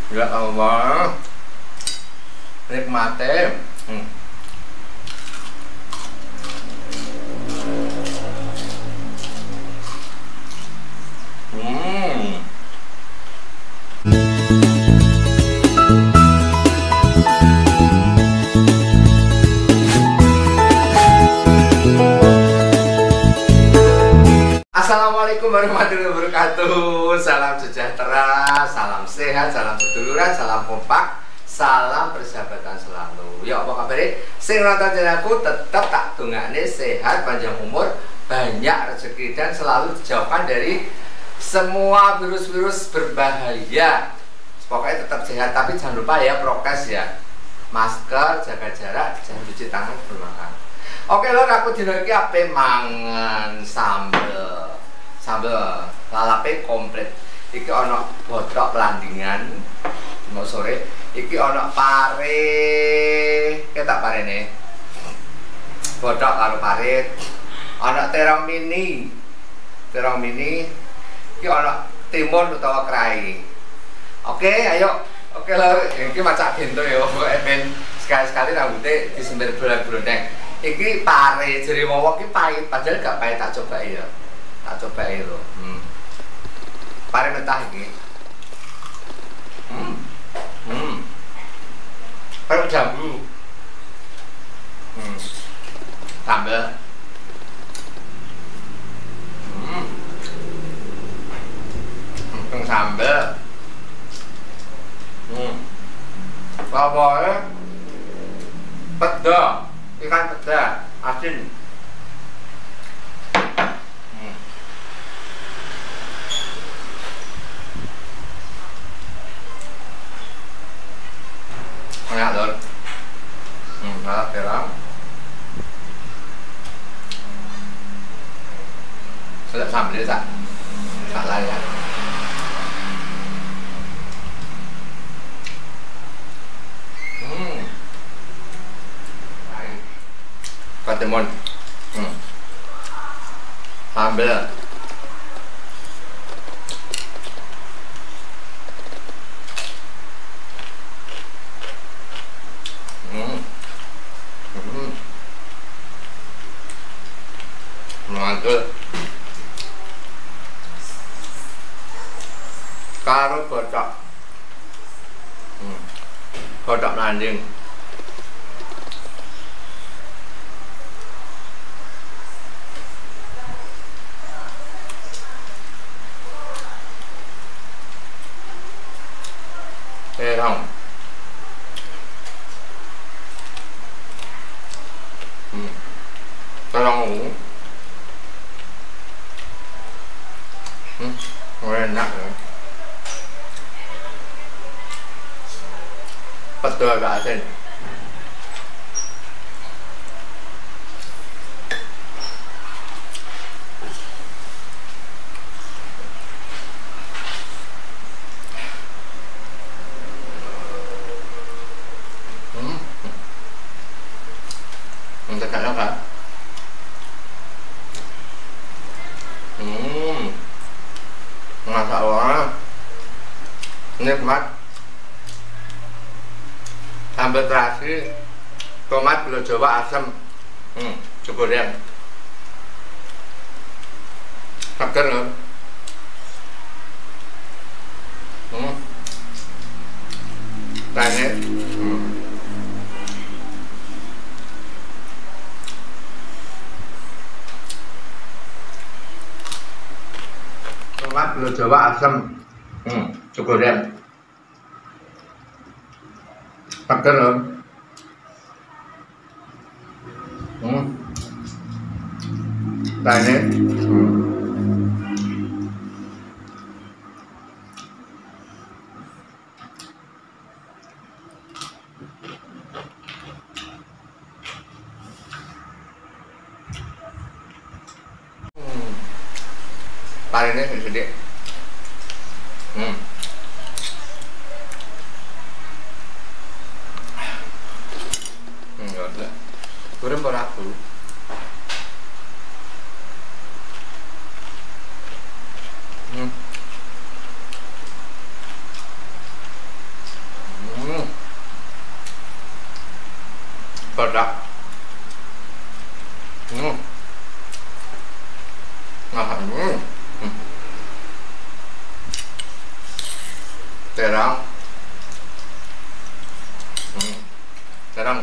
Ya Allah, nikmate. Assalamualaikum warahmatullahi wabarakatuh. Salam sejahtera, salam sehat, salam seduluran, salam kompak, salam persahabatan selalu. Ya apa kabar? Sing nonton channelku tetap tak dongakne sehat, panjang umur, banyak rezeki dan selalu dijauhkan dari semua virus-virus berbahaya. Pokoknya tetap sehat, tapi jangan lupa ya prokes ya. Masker, jaga jarak, jangan cuci tangan sebelum makan. Oke lho, aku dino iki ape mangan sambel lalape komplit. Iki ana botok pelandingan mau sore. Iki ana pare, ketak parene. Botok karo pare. Ana terong mini. Terong mini. Iki ana timun utawa krai. Oke, ayo. Oke lho, iki macak bento ya. Pokoke ben sekali-sekali rambutnya disembir bulan-bulan. Iki pare, jari wong iki pahit, padahal gak pahit, tak coba ya. Tak coba ya lho. Pare mentah iki. Pare jambu. Sambel. Sambel. Bawahnya peda. Ikan peda, asin. Enak lor. Malah terang. Sedap sambal tak layak. Katimun, sambal, mantul, karo botok, botok landing. Terong, terong ungu, enak ya. Pedas agak asin. Tekan apa? Masya Allah, nikmat. Sambal terasi, tomat gula Jawa asam, goreng, seger loh. Tanya. Tomat gula Jawa asam, goreng, seger loh. Tanya. Parene sedikit. Enggak. Kurang beraku. terang. Terang.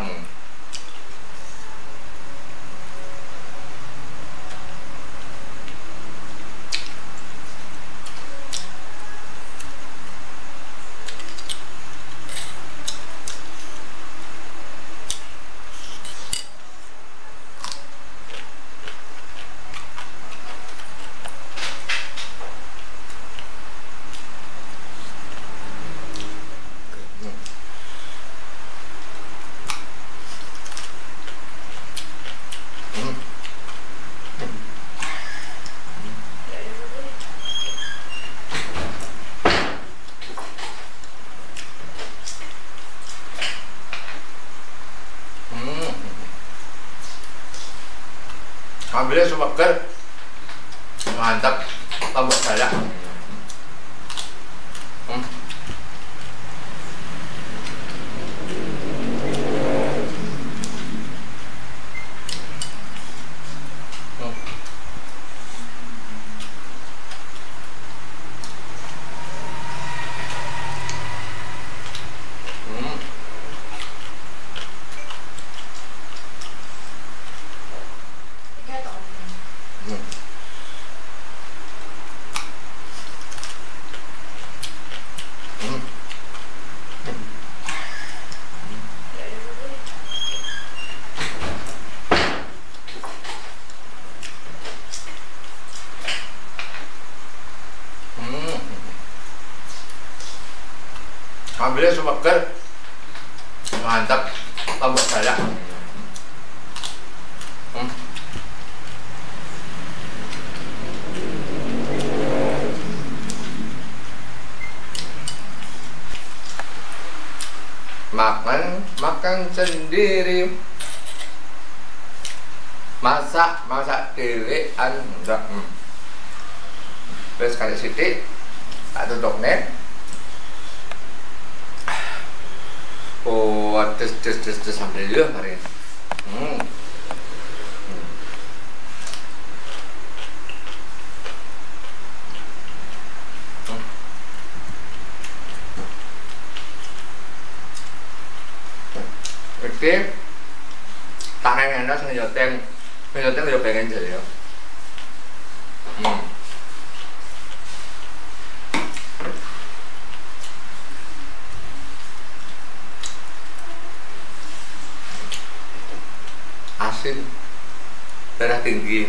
Ambilnya semeger, mantap, lombok balak. Ambilnya semeger, mantap, lombok balak. Makan sendiri, masak dhewean enggak. Terus kali sithik tak tutup nih. Oh, des sampai dulu hari ini. Oke, tangan enak ngejoteng udah pengen jadi ya. Asin, darah tinggi.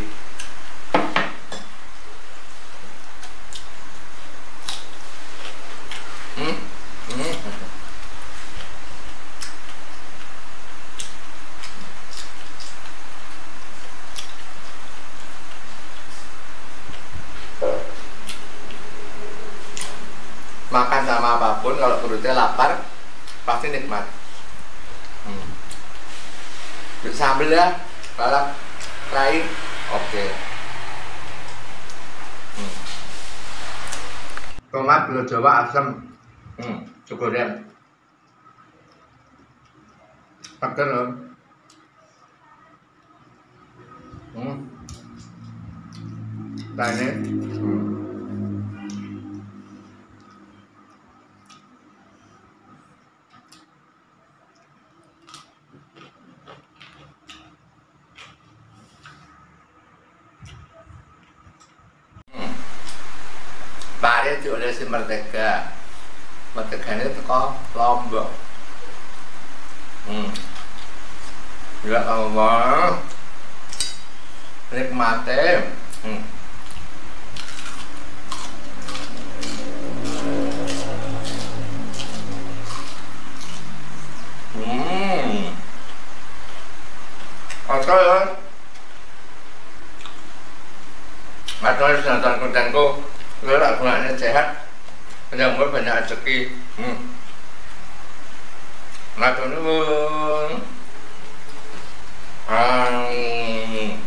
Makan sama apapun kalau perutnya lapar pasti nikmat. Sambel ya, balap, fry, oke. Tomat belo Jawa asam, cukup deh. Pakai loh. Nah ini. Pare itu oleh si Merdeka ini teko Lombok. Ya Allah, nikmate. Oke ya. Atau nonton kontenku. Kalau gunanya sehat, panjang umur, banyak rezeki. Matur nuwun.